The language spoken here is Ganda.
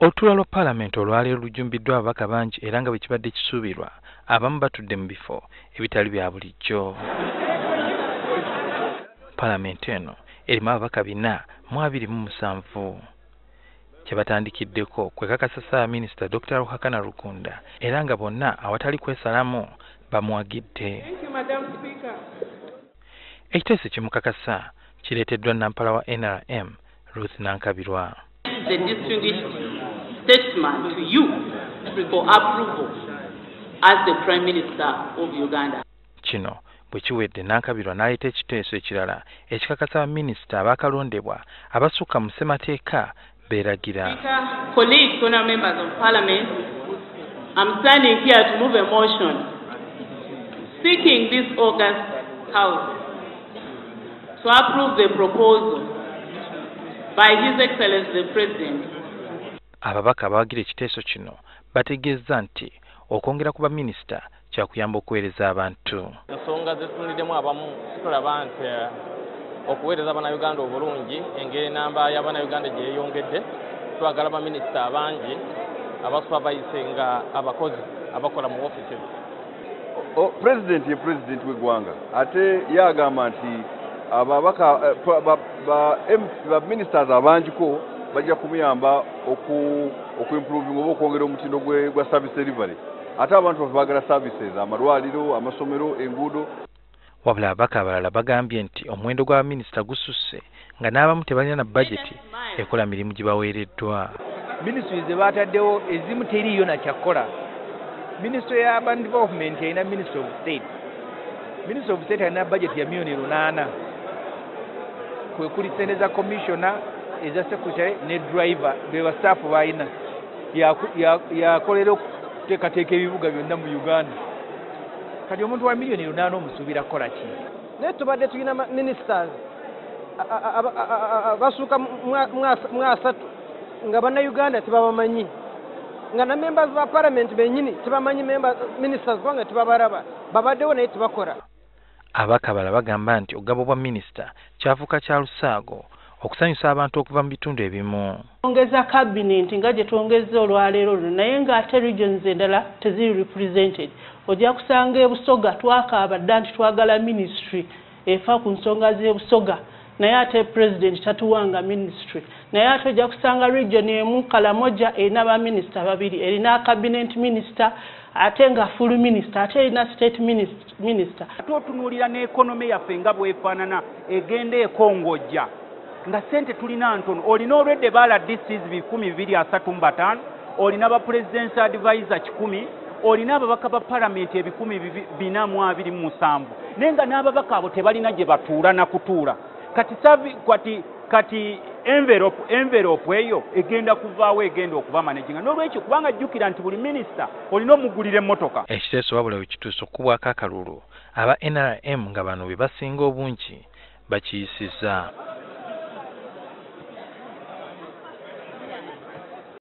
Olutuula lwa Palamenti olwaleero lujjumbiddwa ababaka bangi era nga bwe kibadde kisuubirwa abamu batudde mu bifo ebitali bya bulijjo. Palamenti eno erimu ababaka 427 kye batandikiddeko kwekakasa minisita Dr. Ruhakana Rukunda era nga bonna awatali kwesalamu bamuwagidde. Ekiteeso kimukakasa kireeteddwa nampala wa NRM Ruth Nankabirwa. The distinguished statement to you for approval as the Prime Minister of Uganda. Kino bwe kiwedde Nankabirwa n'aleeta ekiteeso ekirala ekikakasa minisita abakalondebwa abasuka mu ssematteeka balagira. Colleagues, honourable members of Parliament, I'm standing here to move a motion seeking this August House to approve the proposal by His Excellency the President. Ababaka abawagira ekiteeso kino bategeezza nti okwongera ku baminisita kyakuyamba okuweereza abantu. Ensonga zetunuliddemu abamu tulaba nti okuweereza Abannayuganda obulungi engeri enamba y'Abannayuganda gye yeeyongedde twagala baminisita abangi abasobola bayise nga abakozi abakola mu offices. Pulezidenti ye pulezidenti w'eggwanga ate yagamba nti ababaka ministers abangiko bajja kumuyamba okuimprovinga oba okwongera omutindo gwa service delivery. Ate abantu baagala services amalwaliro, amasomero, enguudo. Wabula ababaka abalala bagambye nti omuwendo gwa minisita gususse nga n'abamu tebalina na bajeti ekola mirimu gye baweereddwa. Ministries ze baataddewo ezimu teriiyo na kyakola. Ministry ya Urban Development erina Ministry of State. Ministry of State alina bajeti ya $8,000,000. Kwe kuli ssente za commissioner, eza secretary ne driver beba staff balina yakolera okuteekateeka ebibuga byonna mu Uganda. Kati omuntu wa $8,000,000 omusuubira kukola ki? Naye tubadde tulina ministers basuka mwasatu nga bannayuganda tebabamanyi nga na members ba parliament bennyini tebamanyi ministers kubanga tebabaraba babaddewo naye tebakola. Ababaka abalala bagamba nti ogabo bwa minisita kyafuuka kya lusaago okusanyusa abantu okuva mu bitundu ebimu. Ongeza cabinet nga gye twongezza olwaleero luno naye ng'ate regions endala teziri represented. Ojja kusanga ebusoga twakaaba dda nti twagala ministry efa ku nsonga z'ebusoga naye ate president tatuwanga ministry. Naye ate ojja kusanga region emu Kalamoja erina baminisita babiri, erina cabinet minister ate nga full minister ate erina state minister. Tutunuulira n'ekonomi yaffe nga bwefaanana egenda ekongojja nga ssente tulina ntono. Olina olwedde baala DCs 235, olina ba president's advisor 10, olina ababaka ba palamenti 427 naye nga n'ababaka abo tebalina gye batuula na kutuula. Kati envelope eyo egenda kuvaawo egenda okuba managinga. N'olwekyo kubanga jjukira nti buli minisita olina omugulira emmotoka. Ekiteeso wabula we kituuse okubwako akalulu aba NRM nga bano be basinga obungi bakiyisizza.